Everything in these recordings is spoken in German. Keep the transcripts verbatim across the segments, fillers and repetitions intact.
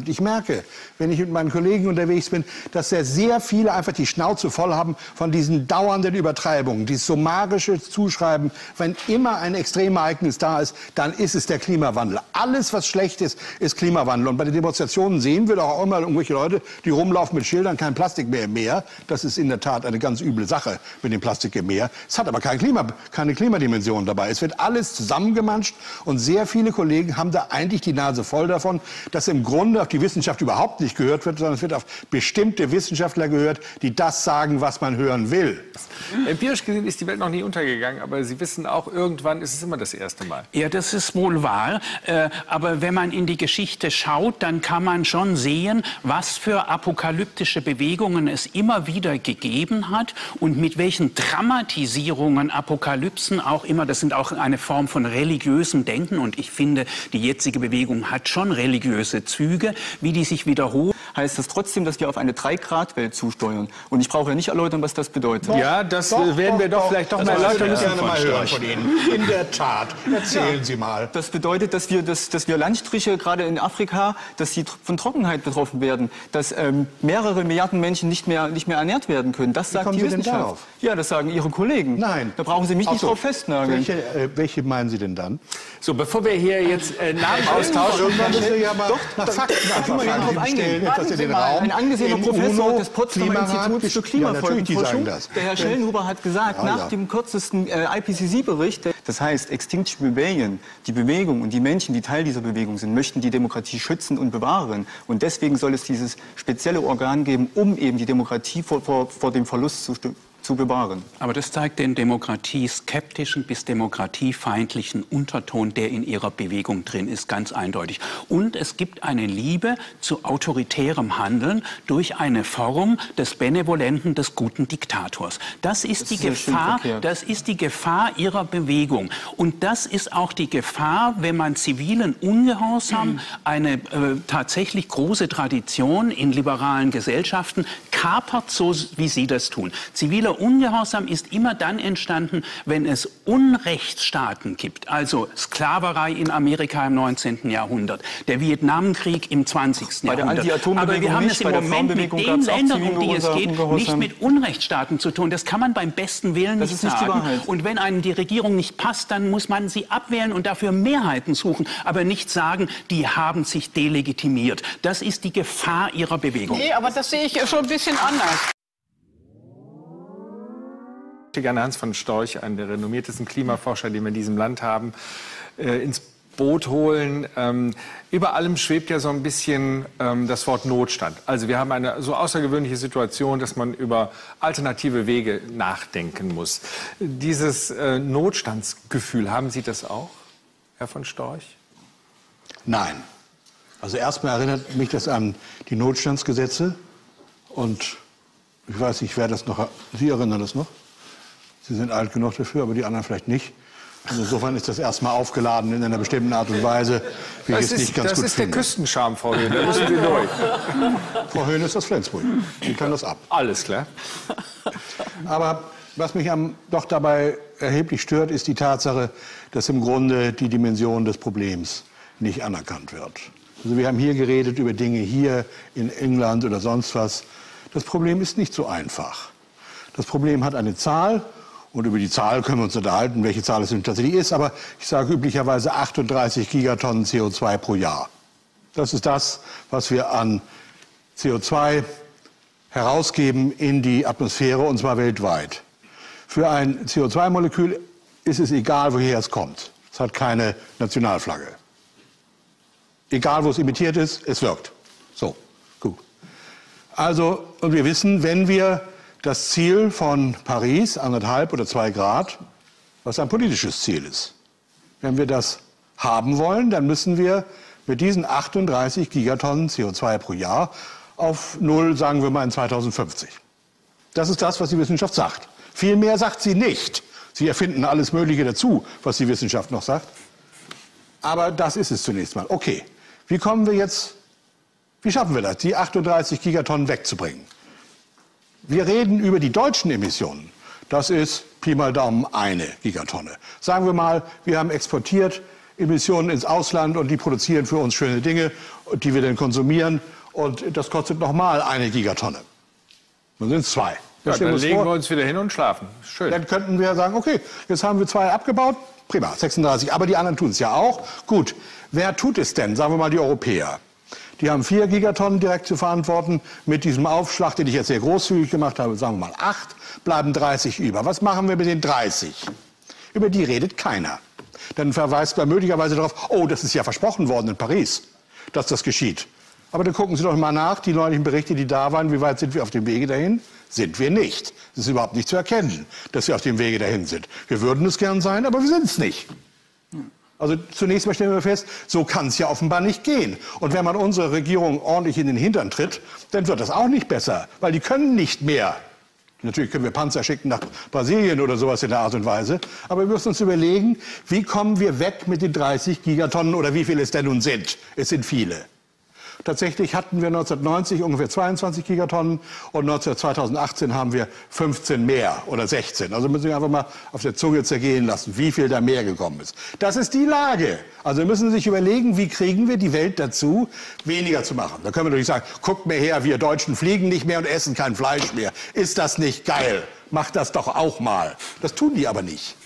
zunimmt. Ich merke, wenn ich mit meinen Kollegen unterwegs bin, dass sehr, sehr viele einfach die Schnauze voll haben von diesen dauernden Übertreibungen, dieses summarische Zuschreiben. Wenn immer ein Extremereignis da ist, dann ist es der Klimawandel. Alles, was schlecht ist, ist Klimawandel. Und bei den Demonstrationen sehen wir doch auch immer irgendwelche Leute, die rumlaufen mit Schildern, kein Plastik mehr im Meer. Das ist in der Tat eine ganz üble Sache mit dem Plastik im Meer. Es hat aber kein Klima, keine Klimadimension dabei. Es wird alles zusammengemanscht und sehr viele Kollegen haben da eigentlich die Nase voll davon, dass im Grunde auf die Wissenschaft überhaupt nicht gehört wird, sondern es wird auf bestimmte Wissenschaftler gehört, die das sagen, was man hören will. Empirisch gesehen ist die Welt noch nie untergegangen, aber Sie wissen auch, irgendwann ist es immer das erste Mal. Ja, das ist wohl wahr. Äh, aber wenn man in die Geschichte schaut, dann kann man schon sehen, was für apokalyptische Bewegungen es immer wieder gegeben hat und mit welchen Dramatisierungen Apokalypsen auch immer, das sind auch eine Form von religiösem Denken und ich finde, die jetzige Bewegung hat schon religiöse Züge, wie die sich wiederholen. Heißt das trotzdem, dass wir auf eine drei Grad Welt zusteuern? Und ich brauche ja nicht erläutern, was das bedeutet. Doch, ja, das doch, werden wir doch, doch vielleicht doch mal erläutern müssen. Gerne mal hören von Ihnen. In der Tat. Erzählen ja. Sie mal. Das bedeutet, dass wir, dass, dass wir Landstriche, gerade in Afrika, dass sie von Trockenheit betroffen werden, dass ähm, mehrere Milliarden Menschen nicht mehr, nicht mehr ernährt werden können. Das sagt die Wissenschaft. Ja, das sagen Ihre Kollegen. Nein. Da brauchen Sie mich nicht so. drauf festnageln. Welche, äh, welche meinen Sie denn dann? So, bevor wir hier jetzt äh, Namen austauschen, irgendwann müssen wir ja mal doch, nach doch, Fakten einfach fragen. Fragen Stellen etwas in den mal. Raum. Ein angesehener Professor des Potsdamer Instituts für Klimafolgenforschung, ja, der Herr Schellenhuber, hat gesagt, ja, nach ja. dem kürzesten äh, I P C C-Bericht, das heißt Extinction Rebellion, die Bewegung und die Menschen, die Teil dieser Bewegung sind, möchten die Demokratie schützen und bewahren. Und deswegen soll es dieses spezielle Organ geben, um eben die Demokratie vor, vor, vor dem Verlust zu zu bewahren. Aber das zeigt den demokratieskeptischen bis demokratiefeindlichen Unterton, der in ihrer Bewegung drin ist, ganz eindeutig. Und es gibt eine Liebe zu autoritärem Handeln durch eine Form des benevolenten, des guten Diktators. Das ist, das die, ist Gefahr, das ist die Gefahr ihrer Bewegung. Und das ist auch die Gefahr, wenn man zivilen Ungehorsam, mhm. eine äh, tatsächlich große Tradition in liberalen Gesellschaften, kapert, so wie sie das tun. Ziviler Ungehorsam ist immer dann entstanden, wenn es Unrechtsstaaten gibt, also Sklaverei in Amerika im neunzehnten Jahrhundert, der Vietnamkrieg im zwanzigsten Jahrhundert. Aber wir haben es im Moment mit den Ländern, um die es geht, nicht mit Unrechtsstaaten zu tun. Das kann man beim besten Willen nicht sagen. Und wenn einem die Regierung nicht passt, dann muss man sie abwählen und dafür Mehrheiten suchen, aber nicht sagen, die haben sich delegitimiert. Das ist die Gefahr ihrer Bewegung. Nee, aber das sehe ich schon ein bisschen anders. Ich möchte gerne Hans von Storch, einen der renommiertesten Klimaforscher, den wir in diesem Land haben, äh, ins Boot holen. Ähm, über allem schwebt ja so ein bisschen ähm, das Wort Notstand. Also wir haben eine so außergewöhnliche Situation, dass man über alternative Wege nachdenken muss. Dieses äh, Notstandsgefühl, haben Sie das auch, Herr von Storch? Nein. Also erstmal erinnert mich das an die Notstandsgesetze. Und ich weiß nicht, wer das noch... Sie erinnern das noch? Sie sind alt genug dafür, aber die anderen vielleicht nicht. Also insofern ist das erstmal aufgeladen in einer bestimmten Art und Weise, wie ich es nicht ganz gut finde. Das ist der Küstenscharme, Frau Höhne. Da müssen Sie durch. Frau Höhne ist aus Flensburg. Die kann das ab. Alles klar. Aber was mich am, doch dabei erheblich stört, ist die Tatsache, dass im Grunde die Dimension des Problems nicht anerkannt wird. Also wir haben hier geredet über Dinge hier in England oder sonst was. Das Problem ist nicht so einfach. Das Problem hat eine Zahl. Und über die Zahl können wir uns unterhalten, welche Zahl es tatsächlich ist. Aber ich sage üblicherweise achtunddreißig Gigatonnen C O zwei pro Jahr. Das ist das, was wir an C O zwei herausgeben in die Atmosphäre, und zwar weltweit. Für ein C O zwei Molekül ist es egal, woher es kommt. Es hat keine Nationalflagge. Egal, wo es emittiert ist, es wirkt. So, gut. Also, und wir wissen, wenn wir das Ziel von Paris, anderthalb oder zwei Grad, was ein politisches Ziel ist. Wenn wir das haben wollen, dann müssen wir mit diesen achtunddreißig Gigatonnen C O zwei pro Jahr auf null, sagen wir mal, in zweitausendfünfzig. Das ist das, was die Wissenschaft sagt. Viel mehr sagt sie nicht. Sie erfinden alles Mögliche dazu, was die Wissenschaft noch sagt. Aber das ist es zunächst mal. Okay, wie kommen wir jetzt, wie schaffen wir das, die achtunddreißig Gigatonnen wegzubringen? Wir reden über die deutschen Emissionen. Das ist Pi mal Daumen eine Gigatonne. Sagen wir mal, wir haben exportiert Emissionen ins Ausland und die produzieren für uns schöne Dinge, die wir dann konsumieren. Und das kostet nochmal eine Gigatonne. Dann sind es zwei. Ja, dann legen vor, wir uns wieder hin und schlafen. Schön. Dann könnten wir sagen, okay, jetzt haben wir zwei abgebaut, prima, sechsunddreißig. Aber die anderen tun es ja auch. Gut, wer tut es denn? Sagen wir mal die Europäer. Die haben vier Gigatonnen direkt zu verantworten. Mit diesem Aufschlag, den ich jetzt sehr großzügig gemacht habe, sagen wir mal acht, bleiben dreißig über. Was machen wir mit den dreißig? Über die redet keiner. Dann verweist man möglicherweise darauf, oh, das ist ja versprochen worden in Paris, dass das geschieht. Aber dann gucken Sie doch mal nach, die neulichen Berichte, die da waren, wie weit sind wir auf dem Wege dahin? Sind wir nicht. Es ist überhaupt nicht zu erkennen, dass wir auf dem Wege dahin sind. Wir würden es gern sein, aber wir sind es nicht. Also zunächst mal stellen wir fest, so kann es ja offenbar nicht gehen. Und wenn man unsere Regierung ordentlich in den Hintern tritt, dann wird das auch nicht besser, weil die können nicht mehr. Natürlich können wir Panzer schicken nach Brasilien oder sowas in der Art und Weise. Aber wir müssen uns überlegen, wie kommen wir weg mit den dreißig Gigatonnen oder wie viele es denn nun sind. Es sind viele. Tatsächlich hatten wir neunzehnhundertneunzig ungefähr zweiundzwanzig Gigatonnen und zweitausendachtzehn haben wir fünfzehn mehr oder sechzehn. Also müssen wir einfach mal auf der Zunge zergehen lassen, wie viel da mehr gekommen ist. Das ist die Lage. Also wir müssen sich überlegen, wie kriegen wir die Welt dazu, weniger zu machen. Da können wir natürlich sagen, guckt mir her, wir Deutschen fliegen nicht mehr und essen kein Fleisch mehr. Ist das nicht geil? Macht das doch auch mal. Das tun die aber nicht.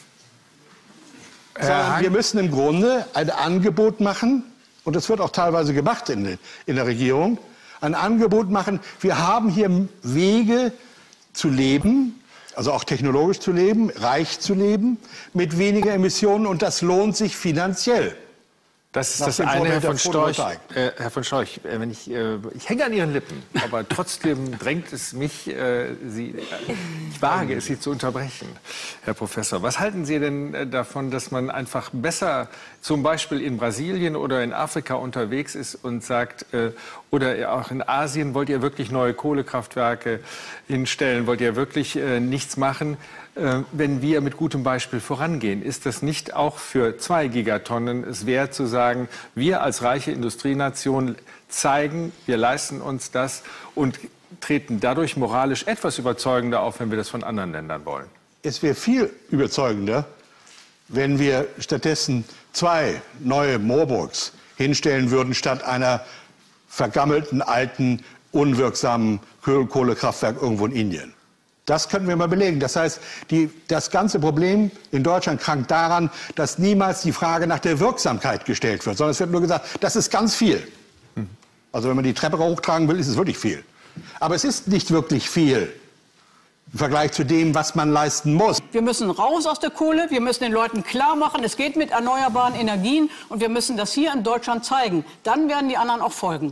Sondern wir müssen im Grunde ein Angebot machen, und das wird auch teilweise gemacht in, in der Regierung, ein Angebot machen, wir haben hier Wege zu leben, also auch technologisch zu leben, reich zu leben, mit weniger Emissionen und das lohnt sich finanziell. Das ist das eine, Herr von Storch. Äh, Herr von Storch, äh, wenn ich, äh, ich hänge an Ihren Lippen, aber trotzdem drängt es mich, äh, Sie, äh, ich wage es, Sie zu unterbrechen, Herr Professor. Was halten Sie denn äh, davon, dass man einfach besser zum Beispiel in Brasilien oder in Afrika unterwegs ist und sagt, äh, oder auch in Asien, wollt ihr wirklich neue Kohlekraftwerke hinstellen, wollt ihr wirklich äh, nichts machen? Wenn wir mit gutem Beispiel vorangehen, ist das nicht auch für zwei Gigatonnen es wert zu sagen, wir als reiche Industrienation zeigen, wir leisten uns das und treten dadurch moralisch etwas überzeugender auf, wenn wir das von anderen Ländern wollen? Es wäre viel überzeugender, wenn wir stattdessen zwei neue Moorburgs hinstellen würden, statt einer vergammelten, alten, unwirksamen Kohlekraftwerk irgendwo in Indien. Das könnten wir mal belegen. Das heißt, die, das ganze Problem in Deutschland krankt daran, dass niemals die Frage nach der Wirksamkeit gestellt wird, sondern es wird nur gesagt, das ist ganz viel. Also wenn man die Treppe hochtragen will, ist es wirklich viel. Aber es ist nicht wirklich viel im Vergleich zu dem, was man leisten muss. Wir müssen raus aus der Kohle, wir müssen den Leuten klar machen, es geht mit erneuerbaren Energien und wir müssen das hier in Deutschland zeigen. Dann werden die anderen auch folgen.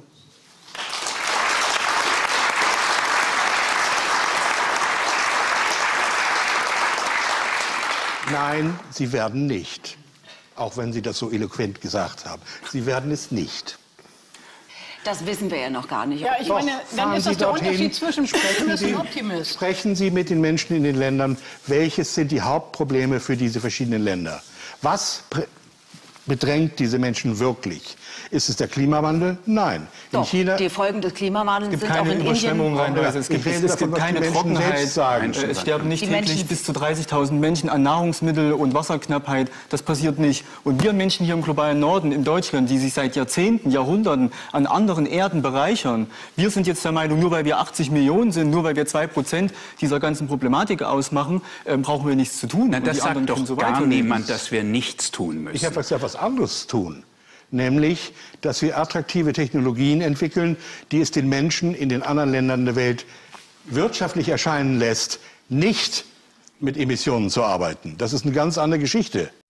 Nein, sie werden nicht. Auch wenn Sie das so eloquent gesagt haben. Sie werden es nicht. Das wissen wir ja noch gar nicht. Ja, ich Doch, meine, dann ist das der dorthin, Unterschied zwischen Pessimist Sie, und Optimist. Sprechen Sie mit den Menschen in den Ländern, welches sind die Hauptprobleme für diese verschiedenen Länder? Was bedrängt diese Menschen wirklich? Ist es der Klimawandel? Nein. Doch, in China die Folgen des Klimawandels Es gibt sind auch keine in Überschwemmungen, Indien. Reinhold. Es gibt, es, es gibt keine Trockenheit. Es sterben nicht Die täglich Menschen- bis zu dreißigtausend Menschen an Nahrungsmittel- und Wasserknappheit. Das passiert nicht. Und wir Menschen hier im globalen Norden, in Deutschland, die sich seit Jahrzehnten, Jahrhunderten an anderen Erden bereichern, wir sind jetzt der Meinung, nur weil wir achtzig Millionen sind, nur weil wir zwei Prozent dieser ganzen Problematik ausmachen, äh, brauchen wir nichts zu tun. Na, Und das die sagt anderen doch können so gar weiterleben. niemand, dass wir nichts tun müssen. Ich habe ja was anderes tun. Nämlich, dass wir attraktive Technologien entwickeln, die es den Menschen in den anderen Ländern der Welt wirtschaftlich erscheinen lässt, nicht mit Emissionen zu arbeiten. Das ist eine ganz andere Geschichte.